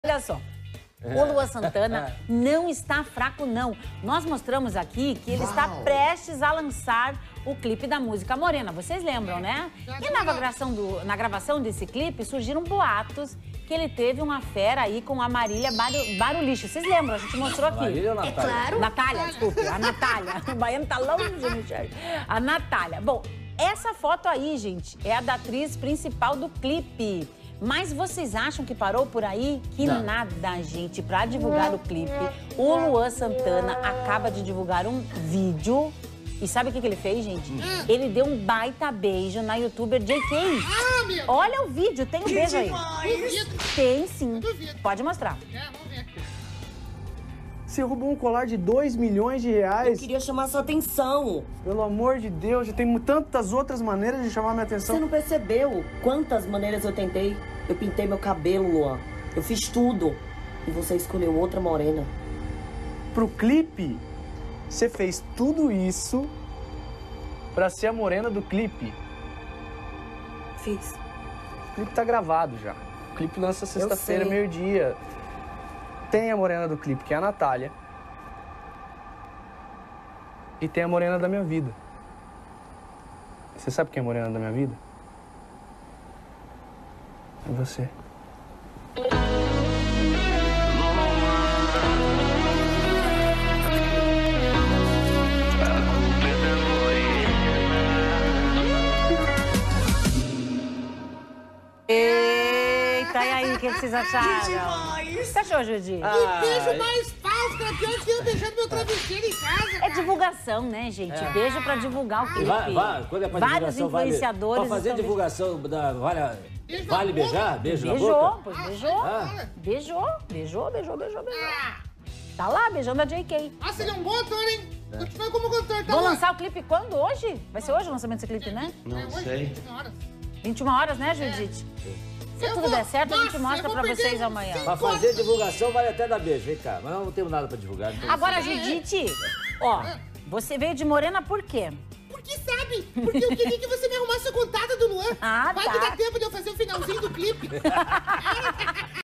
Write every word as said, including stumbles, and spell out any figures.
Olha só, o Luan Santana não está fraco, não. Nós mostramos aqui que ele está prestes a lançar o clipe da música Morena. Vocês lembram, né? E na gravação, do, na gravação desse clipe surgiram boatos que ele teve uma fera aí com a Marília Baru, Barulicho. Vocês lembram? A gente mostrou aqui. Marília ou Natália? É claro. Natália, desculpe. A Natália. O baiano tá longe, Michel. A Natália. Bom, essa foto aí, gente, é a da atriz principal do clipe. Mas vocês acham que parou por aí? Que Não. nada, gente. Pra divulgar o clipe, o Luan Santana acaba de divulgar um vídeo. E sabe o que, que ele fez, gente? Hum. Ele deu um baita beijo na youtuber J K. Ah, meu. Olha o vídeo, tem um que beijo demais. aí. Tem sim. Pode mostrar. É, vamos ver. Você roubou um colar de dois milhões de reais? Eu queria chamar sua atenção. Pelo amor de Deus, já tem tantas outras maneiras de chamar minha atenção. Você não percebeu quantas maneiras eu tentei? Eu pintei meu cabelo, Luan. Eu fiz tudo. E você escolheu outra morena. Pro clipe, você fez tudo isso pra ser a morena do clipe. Fiz. O clipe tá gravado já. O clipe lança sexta-feira, meio-dia. Tem a morena do clipe, que é a Natália. E tem a morena da minha vida. Você sabe quem é a morena da minha vida? É você. Eita, e aí, o que vocês acharam? Que demais! O que você achou, Judy? Ah, que beijo mais falso, cara. Pior que eu beijando meu travesseiro em casa, cara. É divulgação, né, gente? É. Beijo pra divulgar o clipe. Vai, vai, quando é pra Vários divulgação, influenciadores. Vale, pra fazer divulgação da... Vale, Beijo vale na beijar? boca. Beijo na Beijou, boca? pois beijou. Ah. Beijou, beijou, beijou, beijou, beijou. Ah, Tá lá, beijando a J K. Nossa, ele é um bom ator, hein? Continua como cantor, tá? Vou lá. lançar o clipe quando? Hoje? Vai ser hoje o lançamento desse clipe, né? É hoje, vinte e uma horas. vinte e uma horas, né, Judite? Se Eu tudo vou- der certo, a gente Nossa, mostra eu pra vou perder vocês um amanhã. cinco Pra fazer divulgação vale até dar beijo, vem cá. Mas não temos nada pra divulgar. Então Agora, Judite, ó, você veio de Morena por quê? Porque sabe? Porque eu queria que você me arrumasse o contato do Luan. Ah, Vai tá. que dá tempo de eu fazer o finalzinho do clipe.